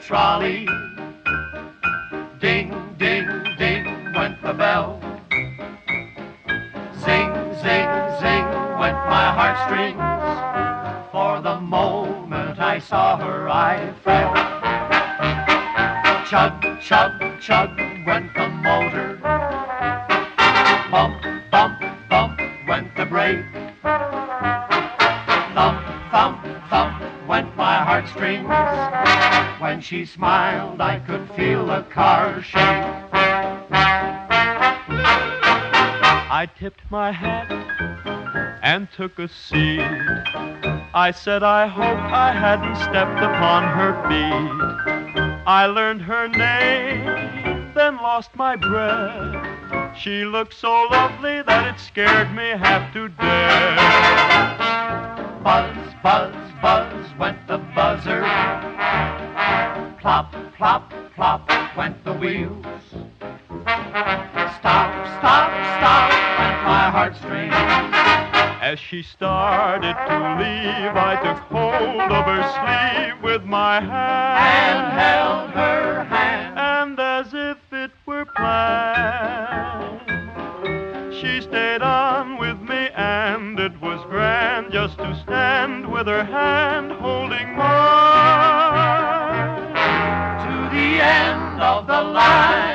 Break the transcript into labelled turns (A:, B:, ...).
A: trolley. Ding, ding, ding went the bell. Zing, zing, zing went my heartstrings. For the moment I saw her, I fell. Chug, chug, chug went the motor. Bump, bump, bump went the brake. Thump, thump, thump went my heartstrings. When she smiled, I could feel the car shake. I tipped my hat and took a seat. I said I hope I hadn't stepped upon her feet. I learned her name, then lost my breath. She looked so lovely that it scared me half to death. Buzz, buzz, buzz went the buzzer. Plop, plop, plop went the wheels. Stop, stop, stop went my heartstrings. As she started to leave, I took hold of her sleeve with my hand and held her hand. And as if it were planned, she stayed on with me, and it was grand just to stand with her hand holding mine to the end of the line.